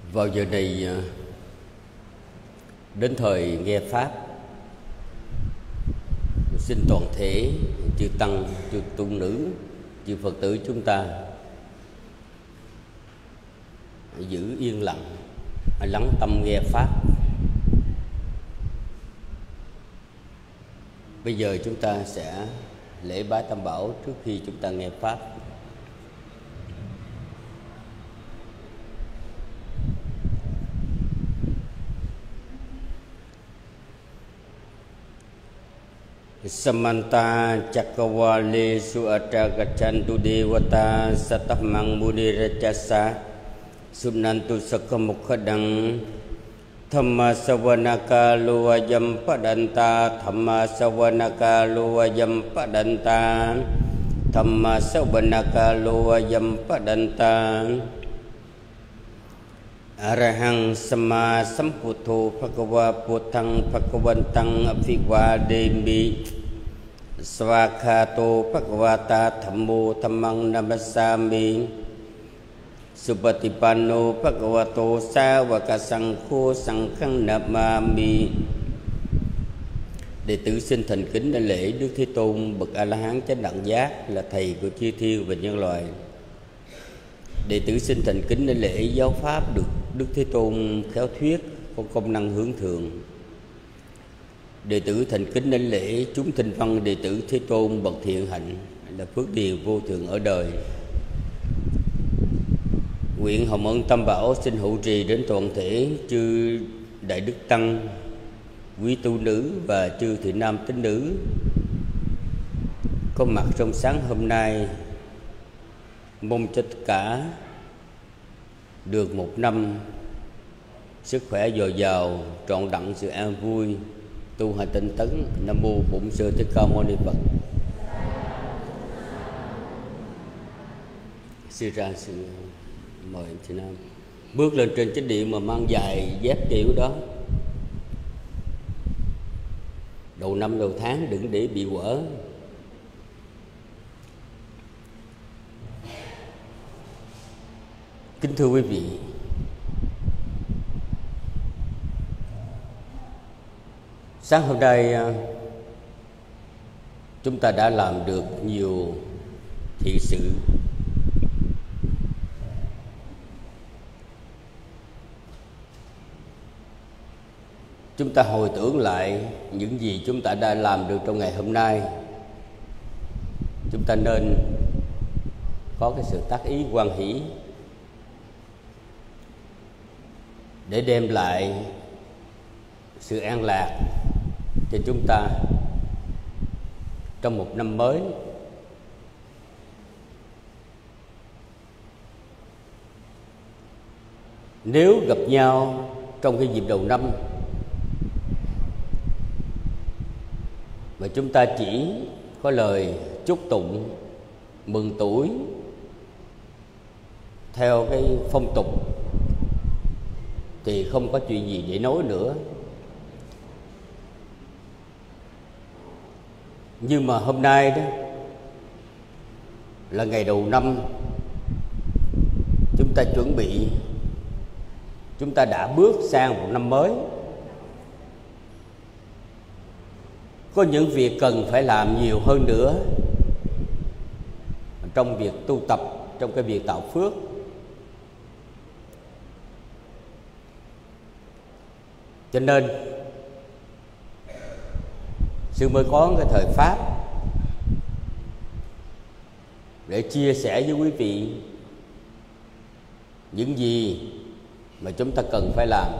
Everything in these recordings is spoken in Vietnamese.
Vào giờ này đến thời nghe Pháp, xin toàn thể chư Tăng, chư tu nữ, chư Phật tử chúng ta giữ yên lặng, lắng tâm nghe Pháp. Bây giờ chúng ta sẽ lễ bái Tam Bảo trước khi chúng ta nghe Pháp. Samanta Cakkavalesu Atthagachantu Devata Satamang Munirajasa Sunantu Sakkamukhadang Thamma Savanakalu Vajam Padanta Thamma Savanakalu Vajam Padanta Thamma Savanakalu Vajam Padanta Arahang Sama Samputo Bhagava Puttang Bhagavantang Abhivademi Svakhato Bhagavata Dhammo Dhammang Namasami Supatipanno Bhagavato Sāvaka Saṅkho Saṅkhang Namami. Đệ tử xin thành kính đảnh lễ Đức Thế Tôn bậc A La Hán chánh đẳng giác, là thầy của chư thiên và nhân loại. Đệ tử xin thành kính đảnh lễ giáo pháp được Đức Thế Tôn khéo thuyết, có công năng hướng thượng. Đệ tử thành kính đảnh lễ chúng thinh văn đệ tử Thế Tôn bậc thiện hạnh, là phước điền vô thượng ở đời. Nguyện hồng ân Tam Bảo xin hữu trì đến toàn thể chư đại đức tăng, quý tu nữ và chư thị nam tín nữ có mặt trong sáng hôm nay. Mong cho tất cả được một năm sức khỏe dồi dào, trọn đặng sự an vui, tu hành tinh tấn. Nam mô Bổn Sư Thích Ca Mâu Ni Phật. Sư ra sự mời chị Nam bước lên trên chánh điện mà mang giày dép kiểu đó. Đầu năm đầu tháng đừng để bị quở. Kính thưa quý vị, sáng hôm nay chúng ta đã làm được nhiều thiện sự. Chúng ta hồi tưởng lại những gì chúng ta đã làm được trong ngày hôm nay. Chúng ta nên có cái sự tác ý hoan hỷ để đem lại sự an lạc cho chúng ta trong một năm mới. Nếu gặp nhau trong cái dịp đầu năm mà chúng ta chỉ có lời chúc tụng mừng tuổi theo cái phong tục thì không có chuyện gì để nói nữa. Nhưng mà hôm nay đó là ngày đầu năm, chúng ta chuẩn bị, chúng ta đã bước sang một năm mới. Có những việc cần phải làm nhiều hơn nữa trong việc tu tập, trong cái việc tạo phước. Cho nên sư mới có cái thời pháp để chia sẻ với quý vị những gì mà chúng ta cần phải làm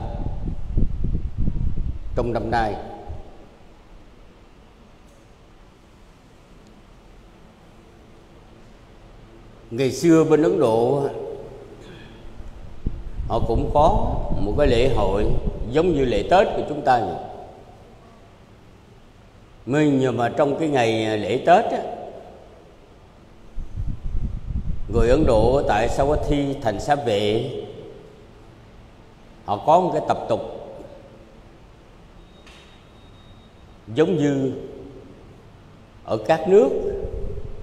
trong năm nay. Ngày xưa bên Ấn Độ họ cũng có một cái lễ hội giống như lễ Tết của chúng ta vậy. Nhưng mà trong cái ngày lễ Tết á, người Ấn Độ tại Savatthi, thành Xá Vệ, họ có một cái tập tục giống như ở các nước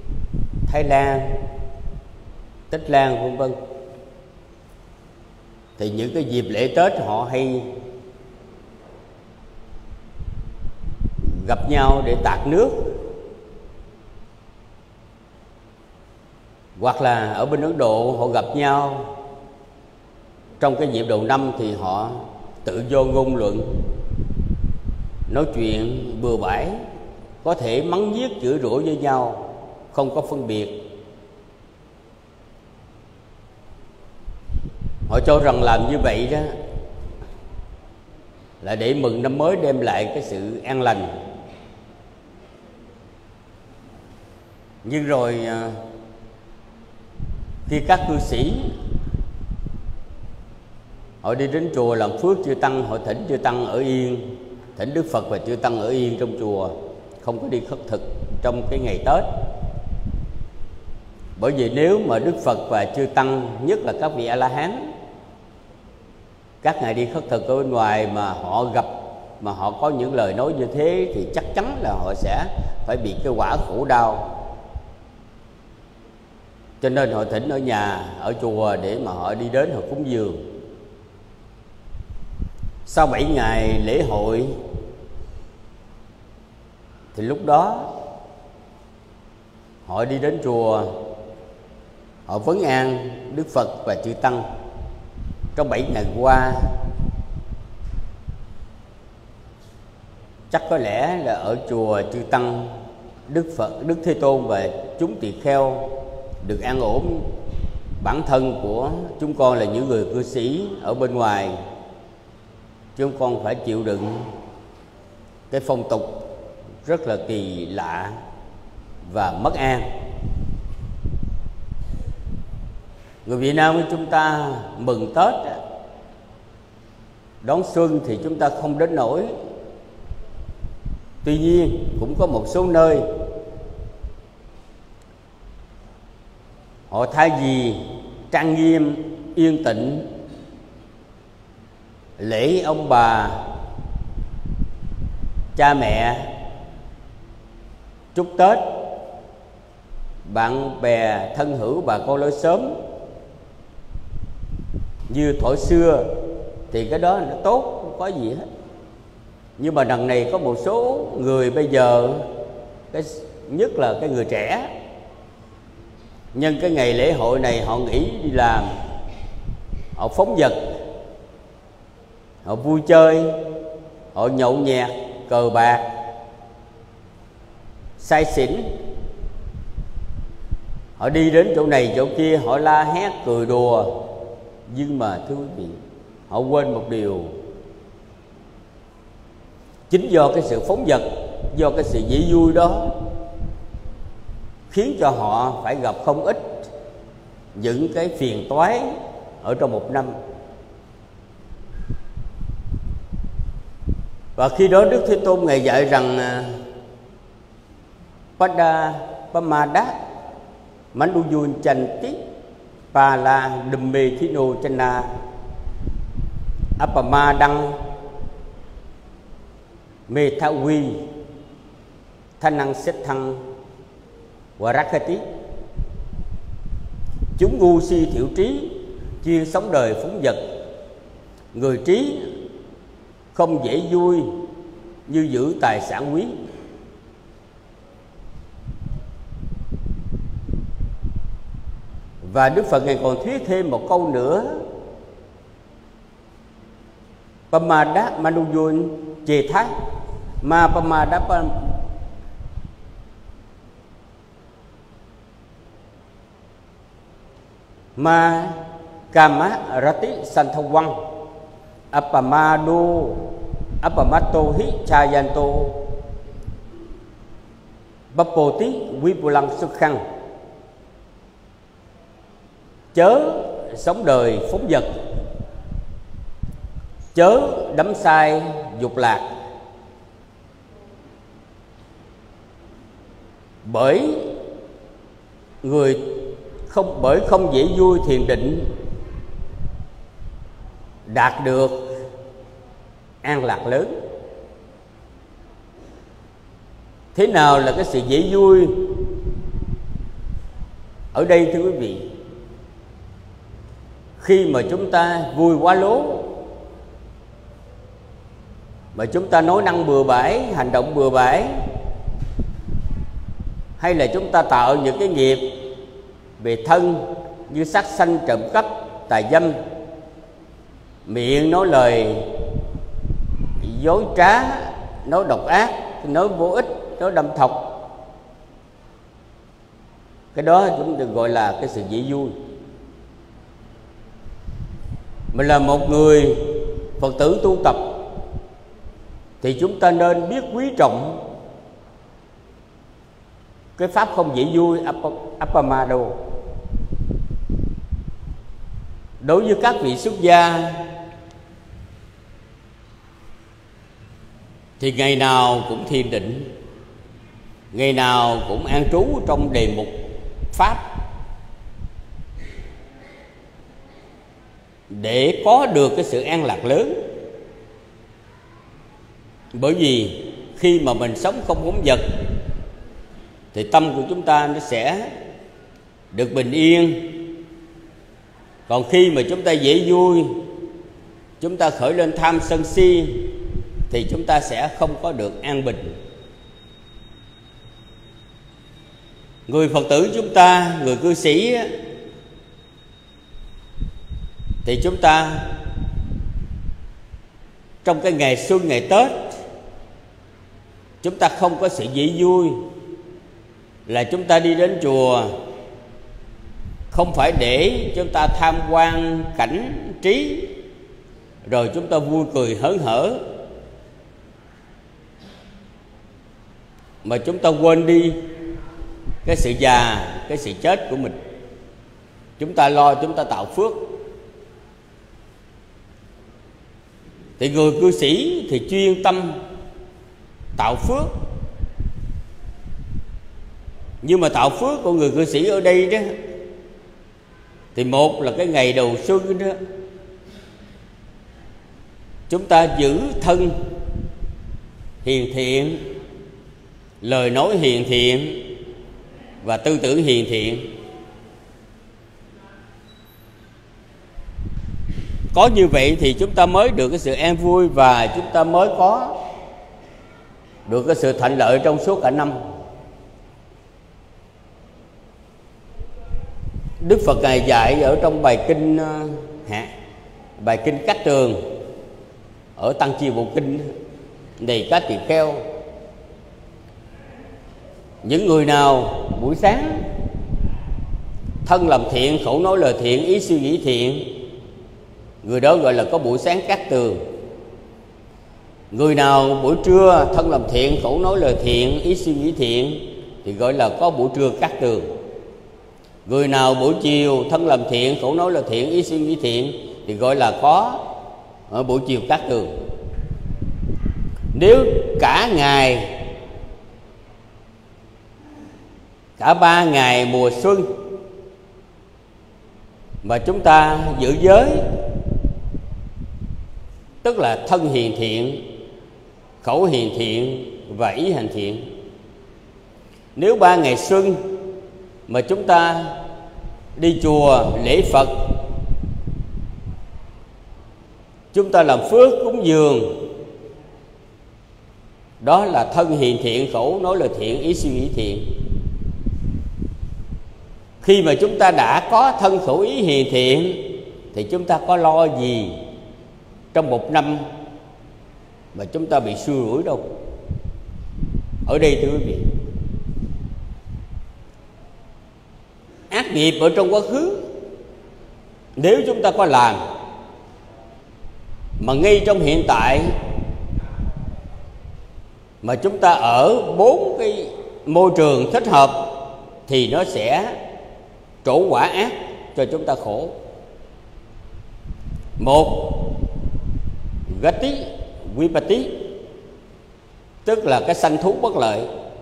Thái Lan, Tích Lan vân vân. thì những cái dịp lễ Tết họ hay gặp nhau để tạt nước. Hoặc là ở bên Ấn Độ họ gặp nhau trong cái dịp đầu năm thì họ tự do ngôn luận, nói chuyện bừa bãi, có thể mắng nhiếc chửi rủa với nhau, không có phân biệt. Họ cho rằng làm như vậy đó là để mừng năm mới, đem lại cái sự an lành. Nhưng rồi khi các cư sĩ họ đi đến chùa làm phước chư tăng, họ thỉnh chư tăng ở yên, thỉnh Đức Phật và chư tăng ở yên trong chùa, không có đi khất thực trong cái ngày Tết. Bởi vì nếu mà Đức Phật và chư tăng, nhất là các vị A-la-hán, các ngài đi khất thực ở bên ngoài mà họ gặp, mà họ có những lời nói như thế thì chắc chắn là họ sẽ phải bị cái quả khổ đau. Cho nên họ thỉnh ở nhà, ở chùa để mà họ đi đến họ cúng dường. Sau 7 ngày lễ hội thì lúc đó họ đi đến chùa, họ vấn an Đức Phật và chư tăng. Trong 7 ngày qua, chắc có lẽ là ở chùa chư tăng, Đức Phật, Đức Thế Tôn và chúng tỳ kheo được an ổn. Bản thân của chúng con là những người cư sĩ ở bên ngoài, chúng con phải chịu đựng cái phong tục rất là kỳ lạ và mất an. Người Việt Nam của chúng ta mừng Tết, đón xuân thì chúng ta không đến nỗi. Tuy nhiên cũng có một số nơi họ thay vì trang nghiêm yên tĩnh lễ ông bà cha mẹ, chúc Tết bạn bè thân hữu bà con lối xóm như thuở xưa, thì cái đó nó tốt, không có gì hết. Nhưng mà đằng này có một số người bây giờ, nhất là cái người trẻ, nhân cái ngày lễ hội này họ nghỉ đi làm, họ phóng dật, họ vui chơi, họ nhậu nhẹt, cờ bạc, say xỉn. Họ đi đến chỗ này chỗ kia, họ la hét cười đùa. Nhưng mà thưa quý vị, họ quên một điều. Chính do cái sự phóng dật, do cái sự dễ vui đó, khiến cho họ phải gặp không ít những cái phiền toái ở trong một năm. Và khi đó Đức Thế Tôn Ngài dạy rằng Pada Pamada Manduyun Chanti Pala Dumme Thino Chana Apamadang Methawi Thanang Sethang Varakati. Chúng ngu si thiểu trí, chuyên sống đời phóng dật. Người trí không dễ vui như giữ tài sản quý. Và Đức Phật Ngài còn thuyết thêm một câu nữa: Pamada Manuyun Chetha Ma Pamada Ma Kama Rati Santhawan Apamado Apamato Hi Chayanto Bapoti Vipulang Sukhang. Chớ sống đời phóng dật, chớ đắm say dục lạc, bởi không dễ vui thiền định đạt được an lạc lớn. Thế nào là cái sự dễ vui ở đây thưa quý vị? khi mà chúng ta vui quá lố, mà chúng ta nói năng bừa bãi, hành động bừa bãi, hay là chúng ta tạo những cái nghiệp về thân như sát sanh, trộm cắp, tà dâm, miệng nói lời dối trá, nói độc ác, nói vô ích, nói đâm thọc, cái đó chúng ta gọi là cái sự dễ vui. Mình là một người Phật tử tu tập thì chúng ta nên biết quý trọng cái pháp không dễ vui Appamado. Đối với các vị xuất gia thì ngày nào cũng thiền định, ngày nào cũng an trú trong đề mục pháp để có được cái sự an lạc lớn. Bởi vì khi mà mình sống không bóng vật thì tâm của chúng ta nó sẽ được bình yên. Còn khi mà chúng ta dễ vui, chúng ta khởi lên tham sân si thì chúng ta sẽ không có được an bình. Người Phật tử chúng ta, người cư sĩ thì chúng ta trong cái ngày xuân, ngày Tết, chúng ta không có sự dễ vui là chúng ta đi đến chùa không phải để chúng ta tham quan cảnh trí rồi chúng ta vui cười hớn hở, mà chúng ta quên đi cái sự già, cái sự chết của mình. Chúng ta lo chúng ta tạo phước. Thì người cư sĩ thì chuyên tâm tạo phước. Nhưng mà tạo phước của người cư sĩ ở đây đó thì một là cái ngày đầu xuân đó, chúng ta giữ thân hiền thiện, lời nói hiền thiện và tư tưởng hiền thiện. Có như vậy thì chúng ta mới được cái sự an vui và chúng ta mới có được cái sự thạnh lợi trong suốt cả năm. Đức Phật Ngài dạy ở trong bài kinh Cát Tường ở Tăng Chi Bộ Kinh này các tỳ kheo: những người nào buổi sáng thân làm thiện, khẩu nói lời thiện, ý suy nghĩ thiện, người đó gọi là có buổi sáng Cát Tường. Người nào buổi trưa thân làm thiện, khẩu nói lời thiện, ý suy nghĩ thiện thì gọi là có buổi trưa Cát Tường. Người nào buổi chiều thân làm thiện, khẩu nói lời thiện, ý suy nghĩ thiện thì gọi là có ở buổi chiều Cát Tường. Nếu cả ngày, cả 3 ngày mùa xuân mà chúng ta giữ giới, tức là thân hiền thiện, khẩu hiền thiện và ý hành thiện. Nếu 3 ngày xuân mà chúng ta đi chùa lễ Phật, chúng ta làm phước cúng dường, đó là thân hiền thiện, khẩu nói lời thiện, ý suy nghĩ thiện. Khi mà chúng ta đã có thân khẩu ý hiền thiện thì chúng ta có lo gì trong một năm mà chúng ta bị xui rủi đâu. Ở đây thưa quý vị, ác nghiệp ở trong quá khứ nếu chúng ta có làm mà ngay trong hiện tại mà chúng ta ở 4 cái môi trường thích hợp thì nó sẽ trổ quả ác cho chúng ta khổ. Một, gati vipati, tức là cái sanh thú bất lợi.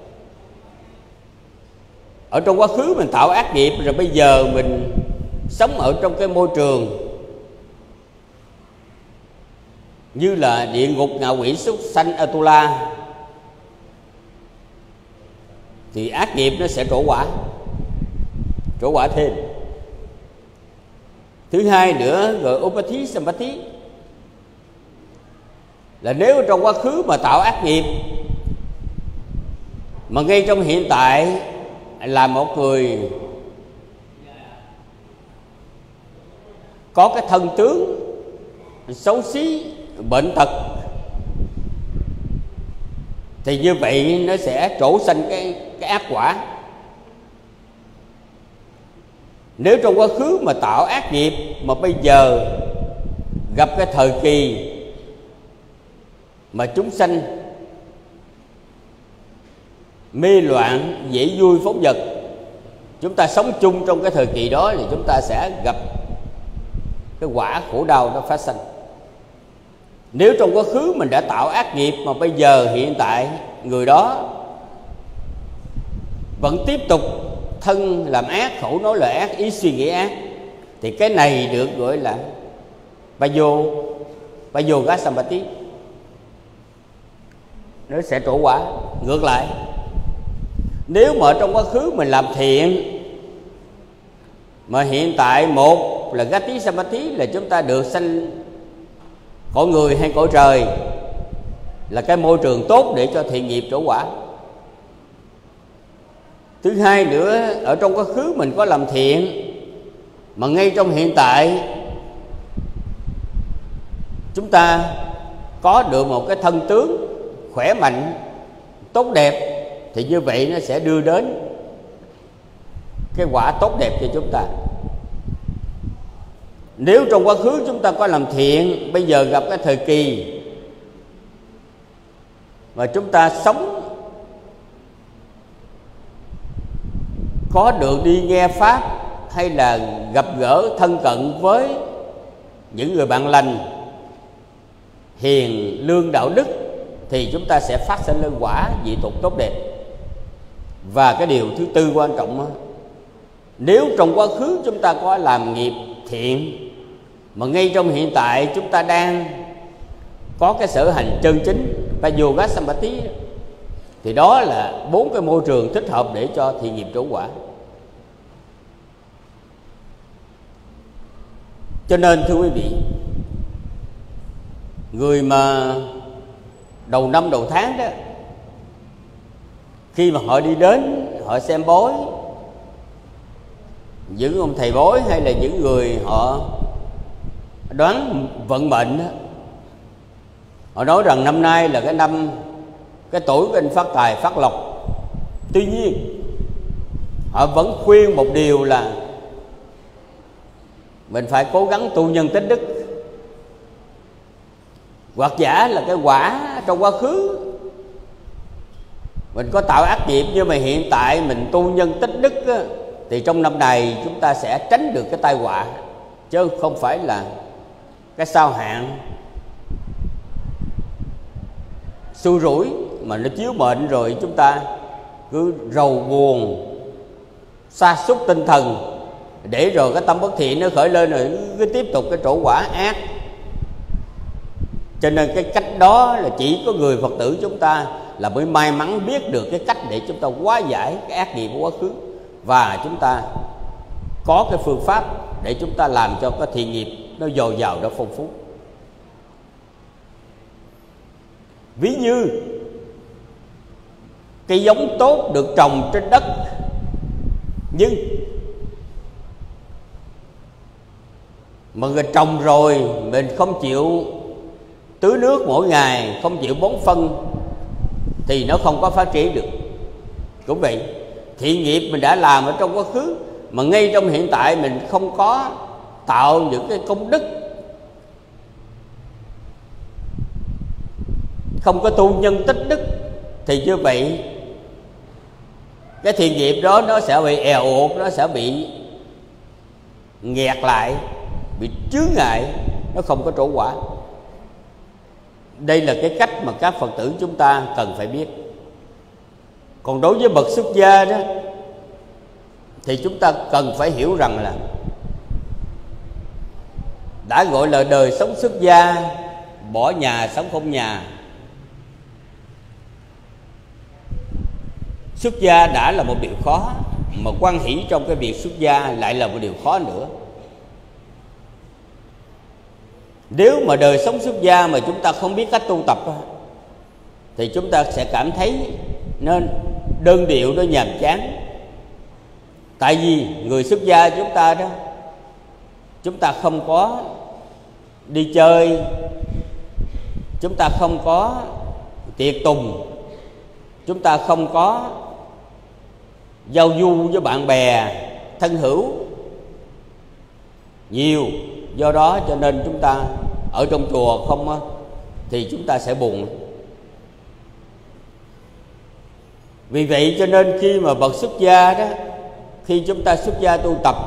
Ở trong quá khứ mình tạo ác nghiệp rồi bây giờ mình sống ở trong cái môi trường như là địa ngục, ngạ quỷ, súc sanh, Atula thì ác nghiệp nó sẽ trổ quả thêm. Thứ hai nữa gọi upati sampati, là nếu trong quá khứ mà tạo ác nghiệp mà ngay trong hiện tại là một người có cái thân tướng xấu xí, bệnh tật, thì như vậy nó sẽ trổ sanh cái ác quả. Nếu trong quá khứ mà tạo ác nghiệp mà bây giờ gặp cái thời kỳ mà chúng sanh mê loạn, dễ vui phóng dật, chúng ta sống chung trong cái thời kỳ đó thì chúng ta sẽ gặp cái quả khổ đau nó phát sinh. Nếu trong quá khứ mình đã tạo ác nghiệp mà bây giờ hiện tại người đó vẫn tiếp tục thân làm ác, khẩu nói lời ác, ý suy nghĩ ác, thì cái này được gọi là Bayoga Sampati, nó sẽ trổ quả. Ngược lại, nếu mà trong quá khứ mình làm thiện mà hiện tại một là Gati Sampati, là chúng ta được sanh cõi người hay cõi trời, là cái môi trường tốt để cho thiện nghiệp trổ quả. Thứ hai nữa, ở trong quá khứ mình có làm thiện mà ngay trong hiện tại chúng ta có được một cái thân tướng khỏe mạnh, tốt đẹp, thì như vậy nó sẽ đưa đến cái quả tốt đẹp cho chúng ta. Nếu trong quá khứ chúng ta có làm thiện, bây giờ gặp cái thời kỳ mà chúng ta sống có được đi nghe pháp hay là gặp gỡ thân cận với những người bạn lành, hiền lương đạo đức, thì chúng ta sẽ phát sinh lên quả dị tục tốt đẹp. Và cái điều thứ tư quan trọng đó, nếu trong quá khứ chúng ta có làm nghiệp thiện mà ngay trong hiện tại chúng ta đang có cái sở hành chân chính Bayoga Sampati, thì đó là 4 cái môi trường thích hợp để cho thiện nghiệp trổ quả. Cho nên thưa quý vị, người mà đầu năm đầu tháng đó, khi mà họ đi đến họ xem bói, những ông thầy bói hay là những người họ đoán vận mệnh đó, họ nói rằng năm nay là cái năm, cái tuổi của anh phát tài phát lộc. Tuy nhiên họ vẫn khuyên một điều là mình phải cố gắng tu nhân tích đức, hoặc giả là cái quả trong quá khứ mình có tạo ác nghiệp, nhưng mà hiện tại mình tu nhân tích đức á, thì trong năm này chúng ta sẽ tránh được cái tai họa, chứ không phải là cái sao hạn xui rủi mà nó chiếu mệnh rồi chúng ta cứ rầu buồn, sa sút tinh thần, để rồi cái tâm bất thiện nó khởi lên rồi cứ tiếp tục cái trổ quả ác. Cho nên cái cách đó là chỉ có người Phật tử chúng ta là mới may mắn biết được cái cách để chúng ta hóa giải cái ác nghiệp của quá khứ, và chúng ta có cái phương pháp để chúng ta làm cho cái thiện nghiệp nó dồi dào, nó phong phú. Ví như cây giống tốt được trồng trên đất, nhưng mà người trồng rồi mình không chịu tưới nước mỗi ngày, không chịu bón phân, thì nó không có phát triển được. Cũng vậy, thiện nghiệp mình đã làm ở trong quá khứ mà ngay trong hiện tại mình không có tạo những cái công đức, không có tu nhân tích đức, thì như vậy cái thiện nghiệp đó nó sẽ bị èo uột, nó sẽ bị nghẹt lại, bị chướng ngại, nó không có trổ quả. Đây là cái cách mà các Phật tử chúng ta cần phải biết. Còn đối với bậc xuất gia đó, thì chúng ta cần phải hiểu rằng là đã gọi là đời sống xuất gia, bỏ nhà sống không nhà. Xuất gia đã là một điều khó, mà hoan hỷ trong cái việc xuất gia lại là một điều khó nữa. Nếu mà đời sống xuất gia mà chúng ta không biết cách tu tập thì chúng ta sẽ cảm thấy nó đơn điệu, nó nhàm chán. Tại vì người xuất gia chúng ta đó, chúng ta không có đi chơi, chúng ta không có tiệc tùng, chúng ta không có giao du với bạn bè thân hữu nhiều. Do đó cho nên chúng ta ở trong chùa không thì chúng ta sẽ buồn. Vì vậy cho nên khi mà bậc xuất gia đó, khi chúng ta xuất gia tu tập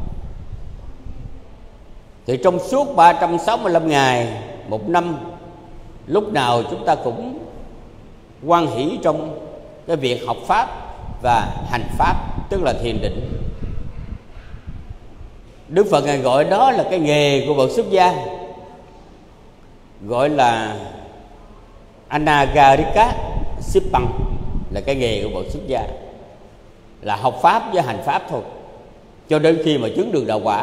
thì trong suốt 365 ngày một năm, lúc nào chúng ta cũng hoan hỷ trong cái việc học pháp và hành pháp, tức là thiền định. Đức Phật Ngài gọi đó là cái nghề của bậc xuất gia, gọi là Anagarika Sippang, là cái nghề của bậc xuất gia, là học pháp với hành pháp thôi, cho đến khi mà chứng được đạo quả.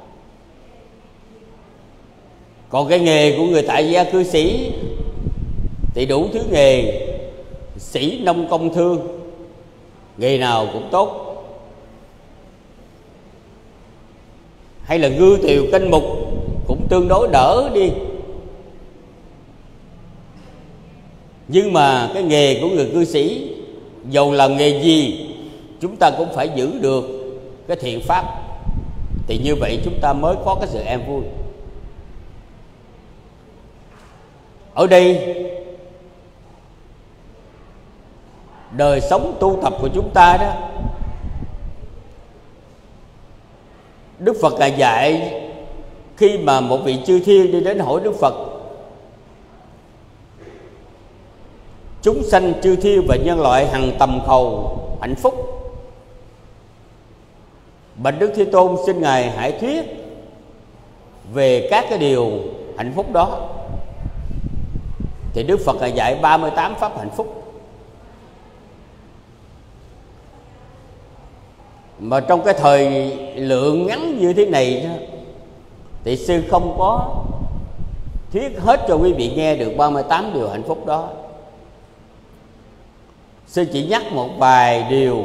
Còn cái nghề của người tại gia cư sĩ thì đủ thứ nghề, sĩ nông công thương, nghề nào cũng tốt. Hay là ngư tiều canh mục cũng tương đối đỡ đi. Nhưng mà cái nghề của người cư sĩ, dầu là nghề gì, chúng ta cũng phải giữ được cái thiện pháp, thì như vậy chúng ta mới có cái sự an vui. Ở đây đời sống tu tập của chúng ta đó, Đức Phật là dạy khi mà một vị chư thiên đi đến hỏi Đức Phật: chúng sanh chư thiên và nhân loại hằng tầm cầu hạnh phúc, bạch Đức Thế Tôn xin Ngài hãy thuyết về các cái điều hạnh phúc đó. Thì Đức Phật là dạy 38 pháp hạnh phúc. Mà trong cái thời lượng ngắn như thế này đó, thì sư không có thuyết hết cho quý vị nghe được 38 điều hạnh phúc đó. Sư chỉ nhắc một vài điều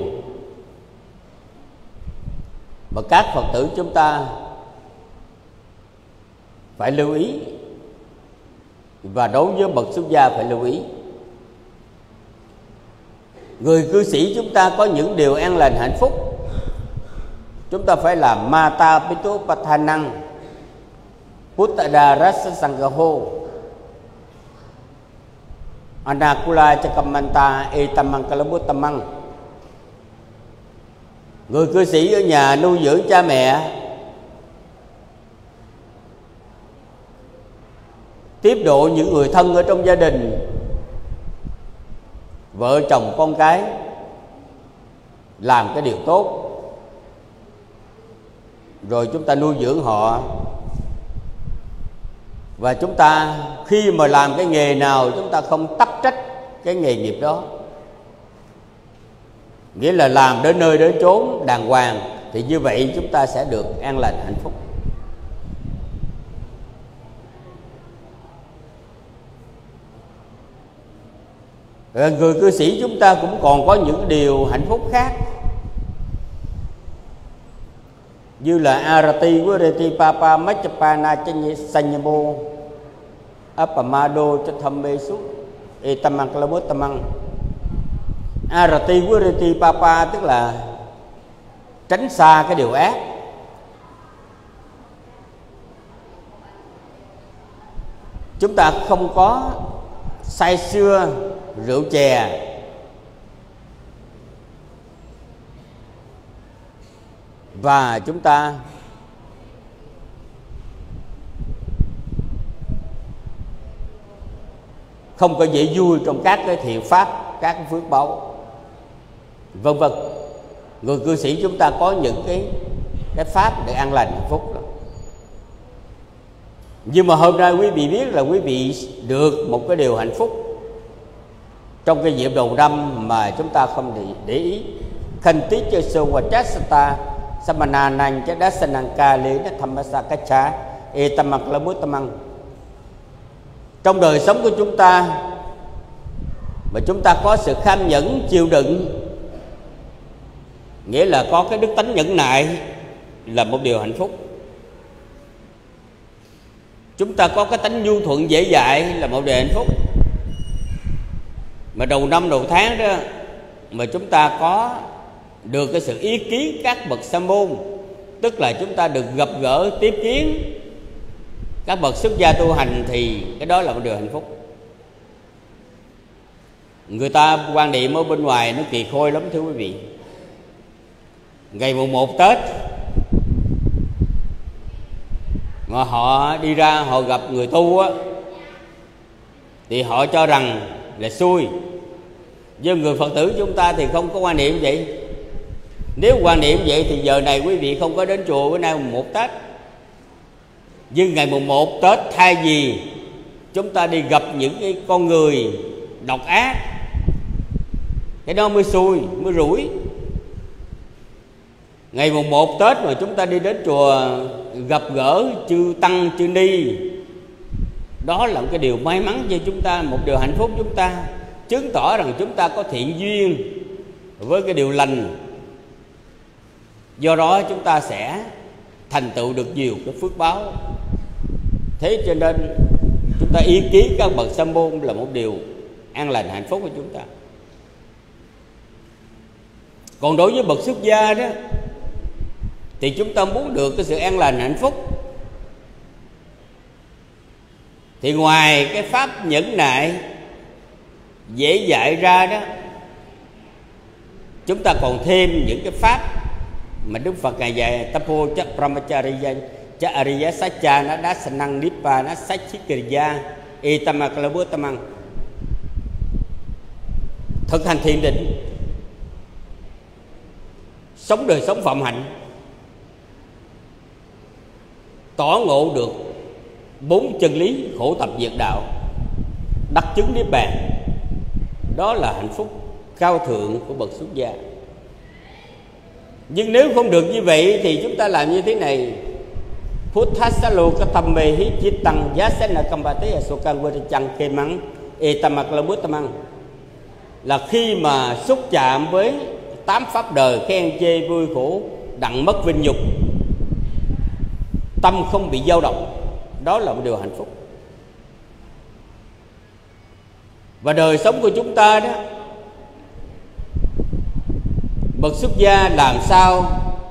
mà các Phật tử chúng ta phải lưu ý, và đối với bậc xuất gia phải lưu ý. Người cư sĩ chúng ta có những điều an lành hạnh phúc. Chúng ta phải làm Mata Pitu Pathanang Puttadara Rasa Sangaho Anakula Chakamanta Etamangkalabuttamang. Người cư sĩ ở nhà nuôi dưỡng cha mẹ, tiếp độ những người thân ở trong gia đình, vợ chồng con cái, làm cái điều tốt, rồi chúng ta nuôi dưỡng họ. Và chúng ta khi mà làm cái nghề nào, chúng ta không tắc trách cái nghề nghiệp đó, nghĩa là làm đến nơi đến chốn đàng hoàng, thì như vậy chúng ta sẽ được an lành hạnh phúc. Người cư sĩ chúng ta cũng còn có những điều hạnh phúc khác, như là Arati Virati Papa Machapana Sanyamo Apamado Chathamesu Etamangkalabuttamang. Arati Virati Papa tức là tránh xa cái điều ác. Chúng ta không có say sưa rượu chè, và chúng ta không có dễ vui trong các cái thiện pháp, các cái phước báu, vân vân. Người cư sĩ chúng ta có những cái pháp để an lành hạnh phúc đó. Nhưng mà hôm nay quý vị biết là quý vị được một cái điều hạnh phúc trong cái dịp đầu năm mà chúng ta không để ý. Khanti Cheso Vachasata Samananang Chadasananka Lena Thammasakacha Etamangkalabuttamang. trong đời sống của chúng ta mà chúng ta có sự kham nhẫn chịu đựng, nghĩa là có cái đức tánh nhẫn nại, là một điều hạnh phúc. Chúng ta có cái tánh nhu thuận dễ dãi là một điều hạnh phúc. Mà đầu năm đầu tháng đó mà chúng ta có được cái sự ý kiến các bậc sa môn, tức là chúng ta được gặp gỡ tiếp kiến các bậc xuất gia tu hành, thì cái đó là một điều hạnh phúc. Người ta quan niệm ở bên ngoài nó kỳ khôi lắm thưa quý vị. Ngày mùng 1 Tết mà họ đi ra họ gặp người tu á, thì họ cho rằng là xui. Với người Phật tử chúng ta thì không có quan niệm vậy. Nếu quan niệm vậy thì giờ này quý vị không có đến chùa bữa nay mùng 1 Tết. Nhưng ngày mùng 1 Tết, thay vì chúng ta đi gặp những cái con người độc ác, cái đó mới xui, mới rủi. Ngày mùng 1 Tết mà chúng ta đi đến chùa gặp gỡ chư Tăng, chư Ni, đó là một cái điều may mắn cho chúng ta, một điều hạnh phúc chúng ta, chứng tỏ rằng chúng ta có thiện duyên với cái điều lành. Do đó chúng ta sẽ thành tựu được nhiều cái phước báo. Thế cho nên chúng ta ý kiến các bậc sa môn là một điều an lành hạnh phúc của chúng ta. Còn đối với bậc xuất gia đó thì chúng ta muốn được cái sự an lành hạnh phúc, thì ngoài cái pháp nhẫn nại dễ dạy ra đó, chúng ta còn thêm những cái pháp mà Đức Phật Ngài dạy: Tapo cha brahmacharya cha ariya sacha na dasanang nibbana sachikriya etamakalabuttamang. Thực hành thiền định, sống đời sống phạm hạnh, tỏ ngộ được 4 chân lý khổ tập diệt đạo, đắc chứng niết bàn. Đó là hạnh phúc cao thượng của bậc xuất gia. Nhưng nếu không được như vậy thì chúng ta làm như thế này: Puthasalo katame hi chitang yasena kambate asokan vajang kemang etamaklabuttamang. Là khi mà xúc chạm với 8 pháp đời khen chê vui khổ đặng mất vinh nhục, tâm không bị dao động, đó là một điều hạnh phúc. Và đời sống của chúng ta đó, bậc xuất gia làm sao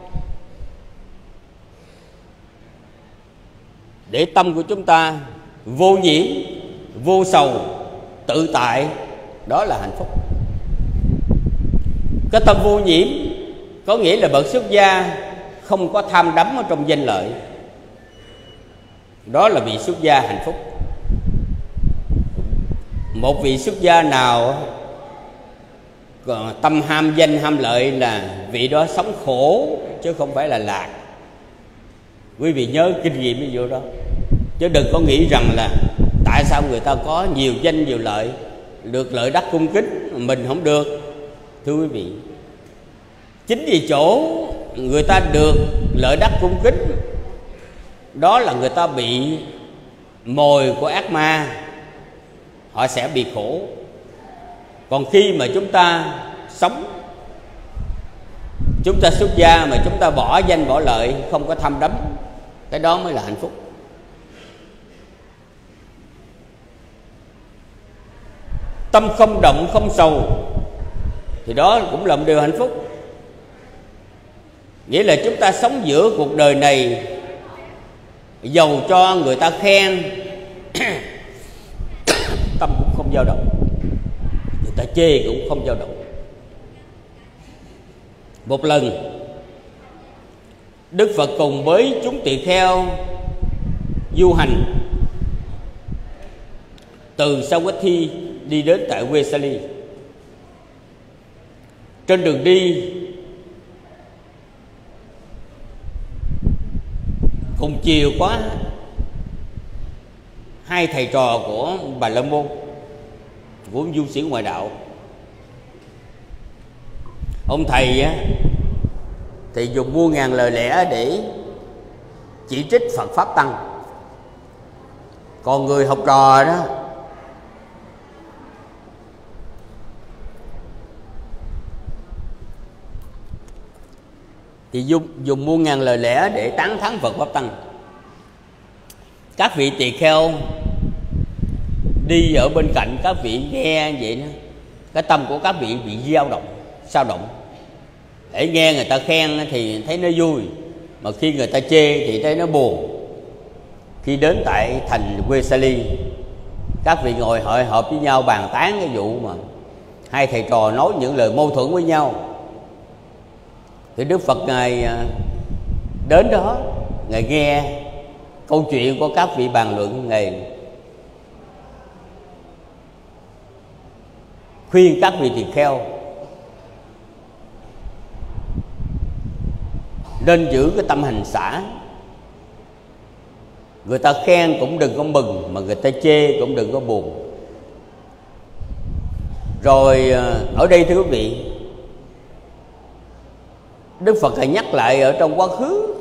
để tâm của chúng ta vô nhiễm, vô sầu, tự tại, đó là hạnh phúc. Cái tâm vô nhiễm có nghĩa là bậc xuất gia không có tham đắm ở trong danh lợi, đó là vị xuất gia hạnh phúc. Một vị xuất gia nào còn tâm ham danh ham lợi là vị đó sống khổ chứ không phải là lạc. Quý vị nhớ kinh nghiệm ví dụ đó, chứ đừng có nghĩ rằng là tại sao người ta có nhiều danh nhiều lợi, được lợi đắc cung kính, mình không được. Thưa quý vị, chính vì chỗ người ta được lợi đắc cung kính, đó là người ta bị mồi của ác ma, họ sẽ bị khổ. Còn khi mà chúng ta sống, chúng ta xuất gia mà chúng ta bỏ danh bỏ lợi, không có tham đắm, cái đó mới là hạnh phúc. Tâm không động không sầu thì đó cũng là một điều hạnh phúc. Nghĩa là chúng ta sống giữa cuộc đời này, dầu cho người ta khen tâm cũng không dao động, người ta chê cũng không dao động. Một lần Đức Phật cùng với chúng tỳ kheo du hành từ Savatthi đi đến tại Vesali. Trên đường đi, cùng chiều quá, hai thầy trò của Bà La Môn, của ông du sĩ ngoại đạo, ông thầy á, thì dùng muôn ngàn lời lẽ để chỉ trích Phật Pháp Tăng. Còn người học trò đó thì dùng muôn ngàn lời lẽ để tán thán Phật Pháp Tăng. Các vị tỳ kheo đi ở bên cạnh các vị nghe vậy đó, cái tâm của các vị bị dao động, sao động. Để nghe người ta khen thì thấy nó vui, mà khi người ta chê thì thấy nó buồn. Khi đến tại thành Vesali, các vị ngồi hội họp với nhau bàn tán cái vụ mà hai thầy trò nói những lời mâu thuẫn với nhau, thì Đức Phật Ngài đến đó, Ngài nghe câu chuyện của các vị bàn luận, Ngài khuyên các vị tỳ kheo nên giữ cái tâm hành xả. Người ta khen cũng đừng có mừng, mà người ta chê cũng đừng có buồn. Rồi ở đây thưa quý vị, Đức Phật hãy nhắc lại ở trong quá khứ,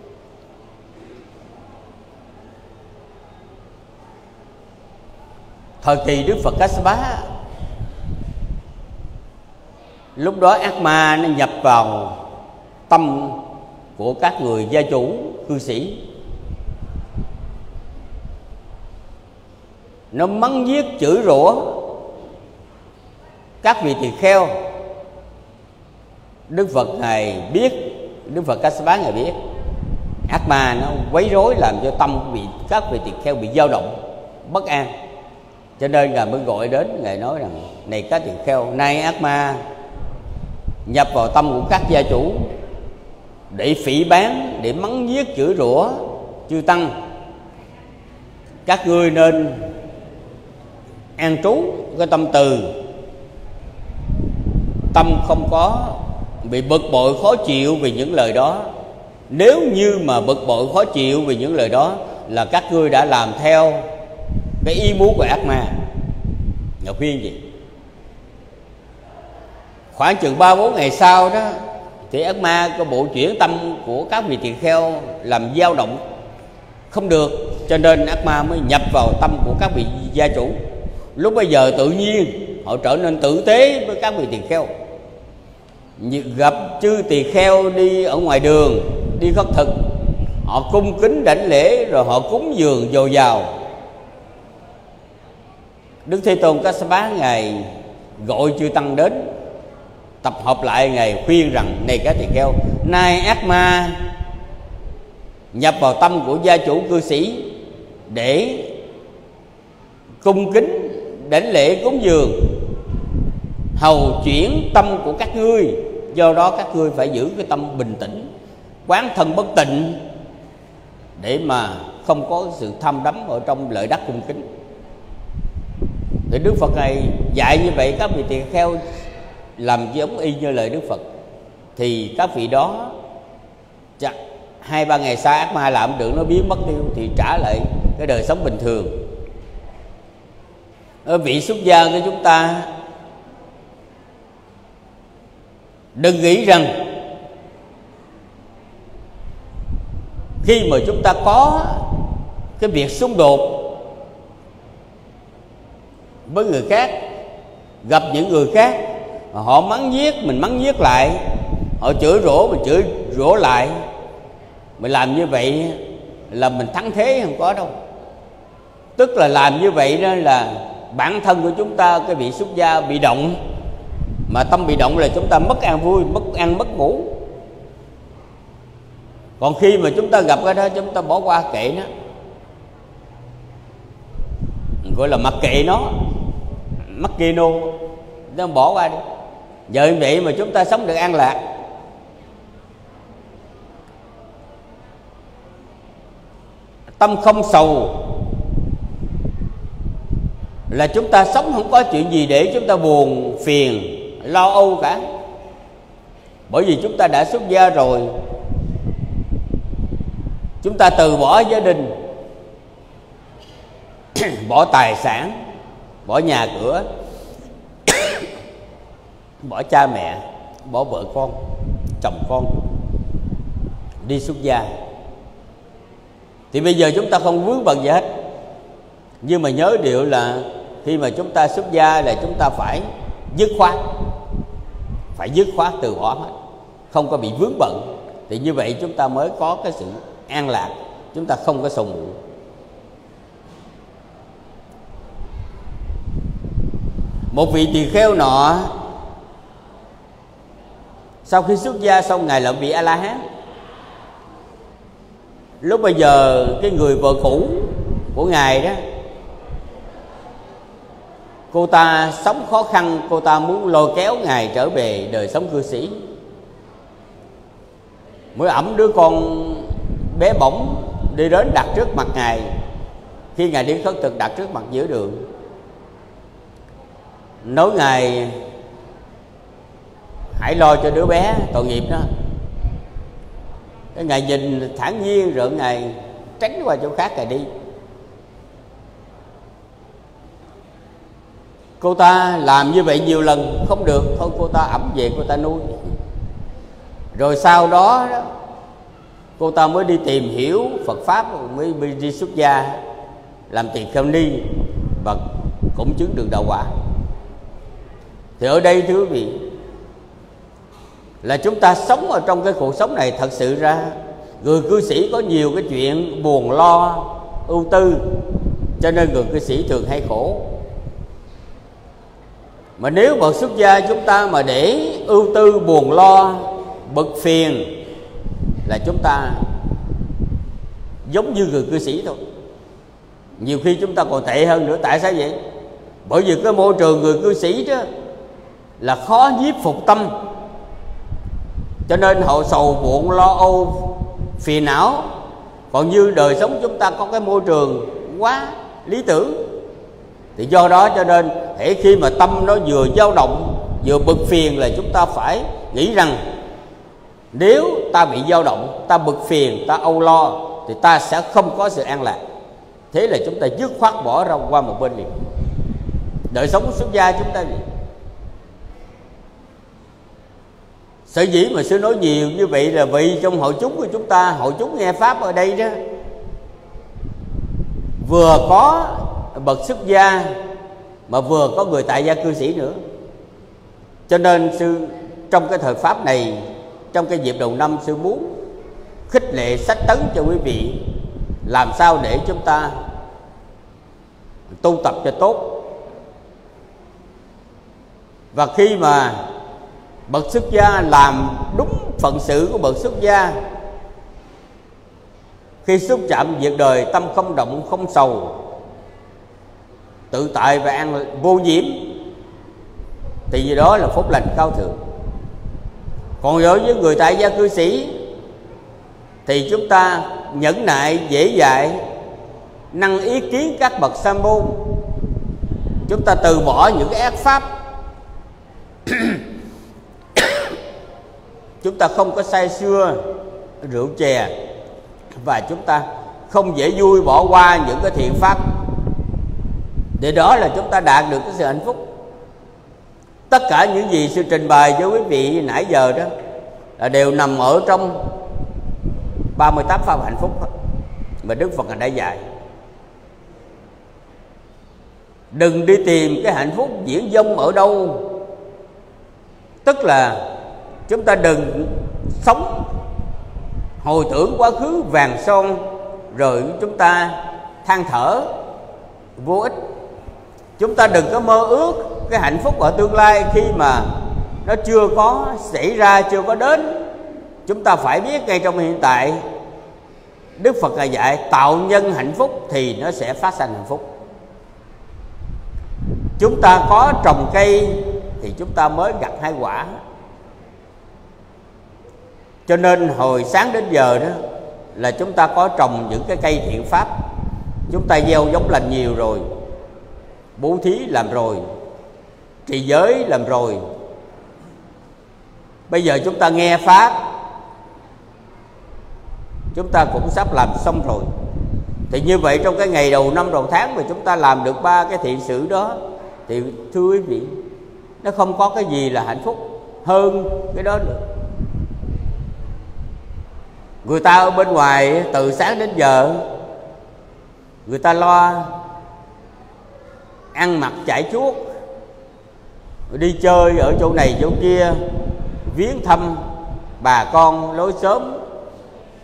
thời kỳ Đức Phật Kassapa, lúc đó ác ma nó nhập vào tâm của các người gia chủ, cư sĩ. Nó mắng giết chửi rủa các vị tỳ kheo. Đức Phật Ngài biết, Đức Phật Kassapa Ngài biết ác ma nó quấy rối, làm cho tâm các vị tỳ kheo bị dao động, bất an. Cho nên Ngài mới gọi đến, Ngài nói rằng: này các tỳ kheo, nay ác ma nhập vào tâm của các gia chủ để phỉ báng, để mắng giết chửi rủa chư tăng. Các ngươi nên an trú cái tâm từ, tâm không có bị bực bội khó chịu vì những lời đó. Nếu như mà bực bội khó chịu vì những lời đó là các ngươi đã làm theo cái ý muốn của ác ma. Ngài khuyên gì? Khoảng chừng 3-4 ngày sau đó thì ác ma có bộ chuyển tâm của các vị tỳ kheo làm dao động không được, cho nên ác ma mới nhập vào tâm của các vị gia chủ. Lúc bây giờ tự nhiên họ trở nên tử tế với các vị tỳ kheo. Gặp chư tỳ kheo đi ở ngoài đường, đi khất thực, họ cung kính đảnh lễ, rồi họ cúng dường dồi dào. Đức Thế Tôn Kassapa Ngài gọi chư tăng đến tập hợp lại, Ngài khuyên rằng: này các tỳ kheo, nay ác ma nhập vào tâm của gia chủ cư sĩ để cung kính đảnh lễ cúng dường, hầu chuyển tâm của các ngươi. Do đó các ngươi phải giữ cái tâm bình tĩnh, quán thân bất tịnh, để mà không có sự tham đắm ở trong lợi đắc cung kính. Thì Đức Phật này dạy như vậy, các vị tỳ kheo làm giống y như lời Đức Phật. Thì các vị đó 2-3 ngày sau ác ma làm được, nó biến mất tiêu, thì trả lại cái đời sống bình thường. Ở vị xuất gia của chúng ta đừng nghĩ rằng khi mà chúng ta có cái việc xung đột với người khác, gặp những người khác mà họ mắng giết, mình mắng giết lại, họ chửi rủa, mình chửi rủa lại, mình làm như vậy là mình thắng thế, không có đâu. Tức là làm như vậy đó là bản thân của chúng ta, cái vị xuất gia bị động, mà tâm bị động là chúng ta mất an vui, mất ăn mất ngủ. Còn khi mà chúng ta gặp cái đó, chúng ta bỏ qua kệ nó, gọi là mặc kệ nó, mắc kê nô, nó bỏ qua đi. Vậy vậy mà chúng ta sống được an lạc. Tâm không sầu là chúng ta sống không có chuyện gì để chúng ta buồn phiền lo âu cả. Bởi vì chúng ta đã xuất gia rồi, chúng ta từ bỏ gia đình, bỏ tài sản, bỏ nhà cửa, bỏ cha mẹ, bỏ vợ con, chồng con, đi xuất gia. Thì bây giờ chúng ta không vướng bận gì hết. Nhưng mà nhớ điều là khi mà chúng ta xuất gia là chúng ta phải dứt khoát, phải dứt khoát, từ bỏ hết, không có bị vướng bận. Thì như vậy chúng ta mới có cái sự an lạc, chúng ta không có sầu muộn. Một vị tỳ kheo nọ sau khi xuất gia xong, ngài là vị A-la-hán. Lúc bây giờ cái người vợ cũ của ngài đó, cô ta sống khó khăn, cô ta muốn lôi kéo ngài trở về đời sống cư sĩ. Mới ẵm đứa con bé bỏng đi đến đặt trước mặt ngài. Khi ngài đi khất thực đặt trước mặt giữa đường, nói ngài hãy lo cho đứa bé, tội nghiệp đó. Cái ngài nhìn thản nhiên rồi ngài tránh qua chỗ khác ngài đi. Cô ta làm như vậy nhiều lần không được, thôi cô ta ẵm về cô ta nuôi. Rồi sau đó cô ta mới đi tìm hiểu Phật Pháp, mới đi xuất gia làm tỳ kheo ni và cũng chứng được đạo quả. Thì ở đây thưa quý vị, là chúng ta sống ở trong cái cuộc sống này, thật sự ra người cư sĩ có nhiều cái chuyện buồn lo ưu tư, cho nên người cư sĩ thường hay khổ. Mà nếu bậc xuất gia chúng ta mà để ưu tư buồn lo bực phiền là chúng ta giống như người cư sĩ thôi. Nhiều khi chúng ta còn tệ hơn nữa. Tại sao vậy? Bởi vì cái môi trường người cư sĩ đó là khó nhiếp phục tâm, cho nên họ sầu muộn lo âu phiền não. Còn như đời sống chúng ta có cái môi trường quá lý tưởng, thì do đó cho nên hễ khi mà tâm nó vừa dao động vừa bực phiền là chúng ta phải nghĩ rằng nếu ta bị dao động, ta bực phiền, ta âu lo thì ta sẽ không có sự an lạc. Thế là chúng ta dứt khoát bỏ ra qua một bên liền. Đời sống xuất gia chúng ta sở dĩ mà sư nói nhiều như vậy là vì trong hội chúng của chúng ta, hội chúng nghe Pháp ở đây đó, vừa có bậc xuất gia mà vừa có người tại gia cư sĩ nữa. Cho nên sư trong cái thời Pháp này, trong cái dịp đầu năm, sư muốn khích lệ sách tấn cho quý vị làm sao để chúng ta tu tập cho tốt. Và khi mà bậc xuất gia làm đúng phận sự của bậc xuất gia, khi xúc chạm việc đời tâm không động không sầu, tự tại và an vô nhiễm, thì gì đó là phúc lành cao thượng. Còn đối với người tại gia cư sĩ thì chúng ta nhẫn nại, dễ dãi, năng ý kiến các bậc sa môn. Chúng ta từ bỏ những cái ác pháp. Chúng ta không có say sưa rượu chè, và chúng ta không dễ vui bỏ qua những cái thiện pháp. Để đó là chúng ta đạt được cái sự hạnh phúc. Tất cả những gì sư trình bày với quý vị nãy giờ đó là đều nằm ở trong 38 pháp hạnh phúc mà Đức Phật đã dạy. Đừng đi tìm cái hạnh phúc diễn dông ở đâu. Tức là chúng ta đừng sống hồi tưởng quá khứ vàng son rồi chúng ta than thở vô ích. Chúng ta đừng có mơ ước cái hạnh phúc ở tương lai khi mà nó chưa có xảy ra, chưa có đến. Chúng ta phải biết ngay trong hiện tại, Đức Phật là dạy tạo nhân hạnh phúc thì nó sẽ phát sinh hạnh phúc. Chúng ta có trồng cây thì chúng ta mới gặt hai quả. Cho nên hồi sáng đến giờ đó là chúng ta có trồng những cái cây thiện pháp. Chúng ta gieo giống lành nhiều rồi, bố thí làm rồi, trì giới làm rồi. Bây giờ chúng ta nghe Pháp, chúng ta cũng sắp làm xong rồi. Thì như vậy trong cái ngày đầu năm đầu tháng mà chúng ta làm được 3 cái thiện sự đó, thì thưa quý vị, nó không có cái gì là hạnh phúc hơn cái đó nữa. Người ta ở bên ngoài từ sáng đến giờ, người ta lo ăn mặc chạy chuốt, đi chơi ở chỗ này chỗ kia, viếng thăm bà con lối xóm,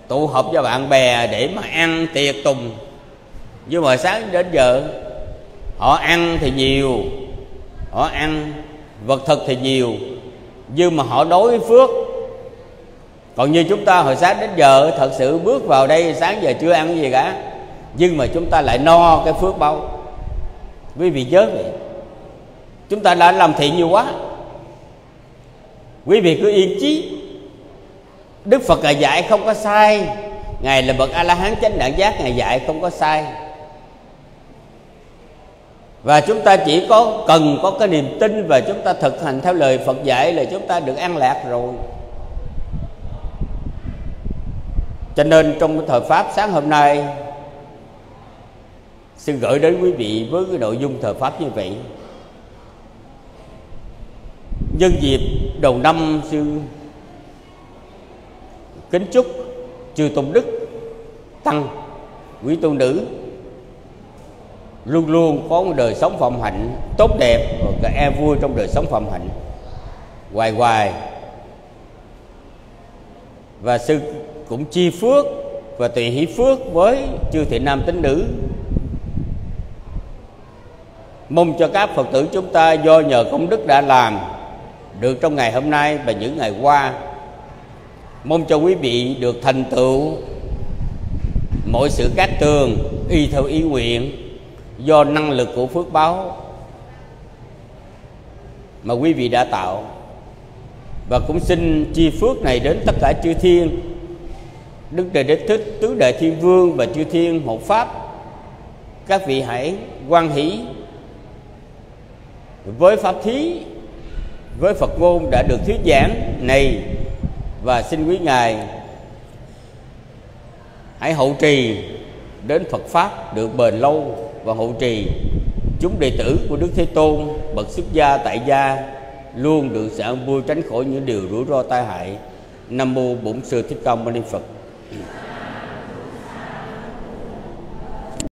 tụ họp với bạn bè để mà ăn tiệc tùng. Nhưng mà sáng đến giờ họ ăn thì nhiều, họ ăn vật thực thì nhiều, nhưng mà họ đói với phước. Còn như chúng ta hồi sáng đến giờ thật sự bước vào đây sáng giờ chưa ăn gì cả, nhưng mà chúng ta lại no cái phước báu. Quý vị nhớ vậy, chúng ta đã làm thiện nhiều quá. Quý vị cứ yên chí, Đức Phật Ngài dạy không có sai. Ngài là bậc A-la-hán chánh đẳng giác, Ngài dạy không có sai. Và chúng ta chỉ cần có cái niềm tin và chúng ta thực hành theo lời Phật dạy là chúng ta được an lạc rồi. Cho nên trong thời Pháp sáng hôm nay xin gửi đến quý vị với cái nội dung thời Pháp như vậy. Nhân dịp đầu năm, sư kính chúc chư tôn đức, tăng, quý tôn nữ luôn luôn có một đời sống phạm hạnh tốt đẹp và cả an vui trong đời sống phạm hạnh hoài hoài. Và sư cũng chi phước và tùy hỷ phước với chư thiện nam tín nữ. Mong cho các Phật tử chúng ta do nhờ công đức đã làm được trong ngày hôm nay và những ngày qua, mong cho quý vị được thành tựu mọi sự cát tường y theo ý nguyện do năng lực của phước báo mà quý vị đã tạo. Và cũng xin chi phước này đến tất cả chư thiên, Đức Trời Đế Thích, tứ đại thiên vương và chư thiên hộ pháp. Các vị hãy hoan hỷ với pháp thí, với Phật ngôn đã được thuyết giảng này, và xin quý Ngài hãy hậu trì đến Phật Pháp được bền lâu, và hậu trì chúng đệ tử của Đức Thế Tôn, bậc xuất gia tại gia luôn được sự an vui, tránh khỏi những điều rủi ro tai hại. Nam mô Bổn Sư Thích Ca Mâu Ni Phật.